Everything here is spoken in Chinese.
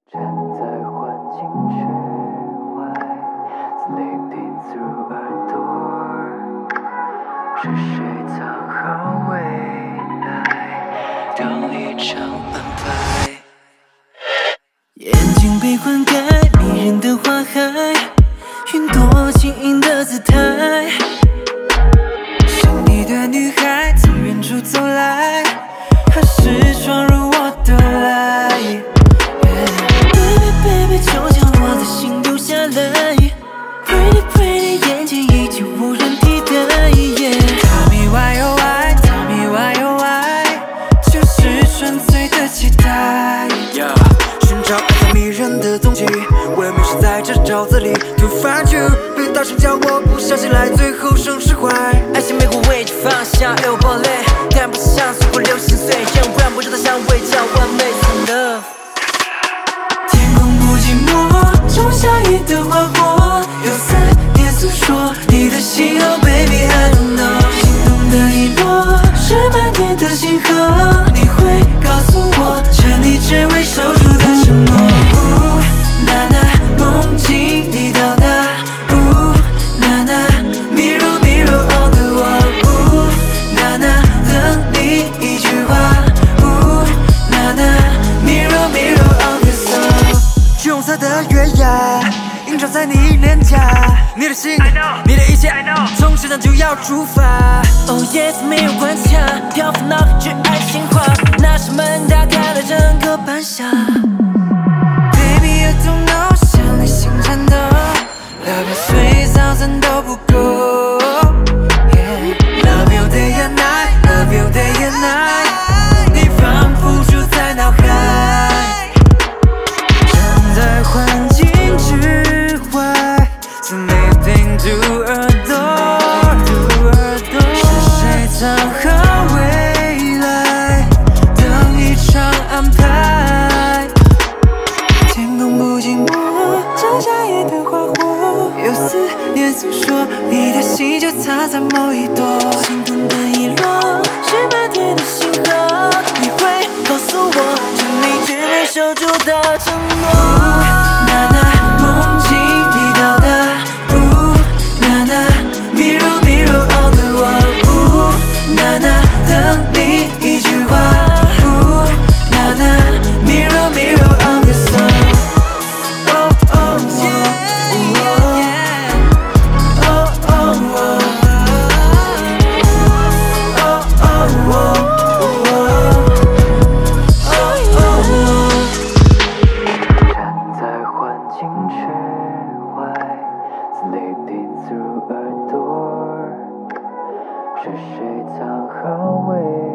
站在环境之外 ，sleeping through a door， 是谁藏好未来，当一场安排。眼睛被灌溉，迷人的花海，云朵轻盈的姿态，是你的女孩从远处走来，何时闯入我的来？ Baby， 就将我的心留下来 ，Pretty pretty， 眼睛已经无人替代。Tell me why oh why， Tell me why oh why， 就是纯粹的期待。寻找爱在迷人的踪迹，我也迷失在这沼泽里。To find you， 被大声叫我不小心来，最后剩释怀。爱情没过畏惧方向，有暴雷，但不是像似乎流心碎，仍然不知道香味叫完美。Love。 种下一的花火，有思念诉说你的心哦 ，Baby I don't know。心动的一落，是满天的星河，你会告诉我，这你只为守住的承诺。娜娜，梦境里到达，娜娜，Mirror Mirror on the wall，娜娜，等你一句话，娜娜 ，Mirror Mirror on the soul。 橘红色的月牙，映照在你脸颊，你的心，你的一切，从现在就要出发。Oh yes， 没有关卡，漂浮脑海去爱情化，那扇门打开了整个半夏。Baby I don't know， 向你心颤抖，Love you 3000都不够。Love you day and night，Love you day and night， 你仿佛住在脑海。 在环境之外 ，sleeping to a door， 是谁藏好未来，等一场安排。天空不寂寞，种下一片花火，有思念诉说，你的心就藏在某一朵。心动的一落，是满天的星河，你会告诉我，这你只能守住的承诺。 Sleeping through a door， 是谁藏好未来？